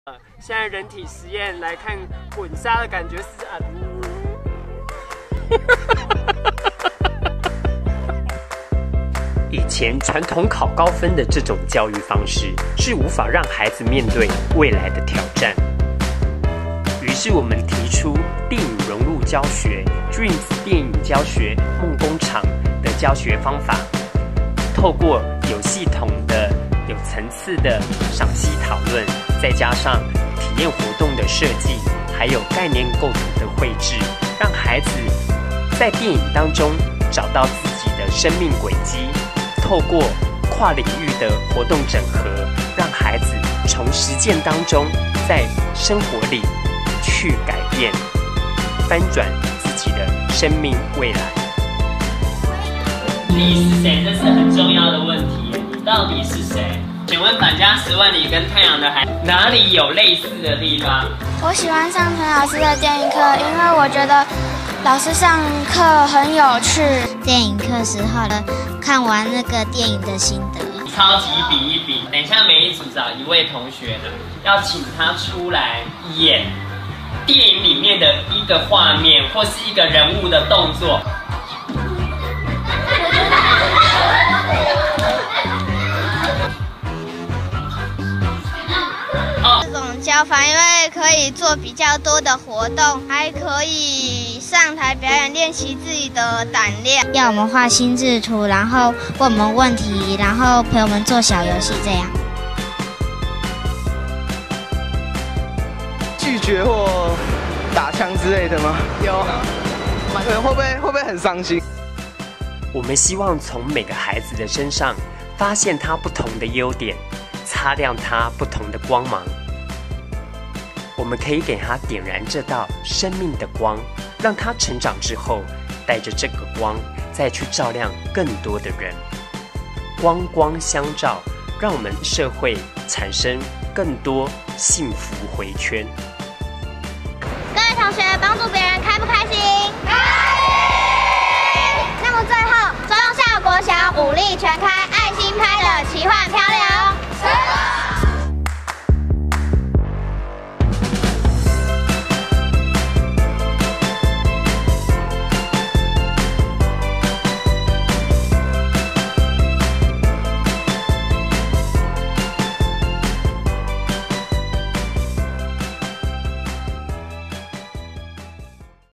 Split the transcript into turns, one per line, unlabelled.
现在人体实验来看滚沙的感觉是以前传统考高分的这种教育方式是无法让孩子面对未来的挑战。于是我们提出电影融入教学 Dreams 电影教学梦工厂的教学方法，透过有系统的、有层次的赏析讨论，再加上体验活动的设计，还有概念构图的绘制，让孩子在电影当中找到自己的生命轨迹。透过跨领域的活动整合，让孩子从实践当中，在生活里去改变、翻转自己的生命未来。你是谁？这是很重要的问题。你到底是谁？请问返家10万里跟太阳的海哪里有类似的地方？
我喜欢上陈老师的电影课，因为我觉得老师上课很有趣。
电影课时候的看完那个电影的心得，
超级比一比。等一下每一组找一位同学呢，要请他出来演电影里面的一个画面或是一个人物的动作。
这种教法因为可以做比较多的活动，还可以上台表演练习自己的胆量。要我们画心智图，然后问我们问题，然后陪我们做小游戏这样。
拒绝或打枪之类的吗？有，会不会很伤心？
我们希望从每个孩子的身上发现他不同的优点，擦亮他不同的光芒。我们可以给他点燃这道生命的光，让他成长之后带着这个光再去照亮更多的人。光光相照，让我们社会产生更多幸福回圈。
各位同学，帮助别人开不开心？开心！那么最后，中校国小武力全开爱心拍的奇幻漂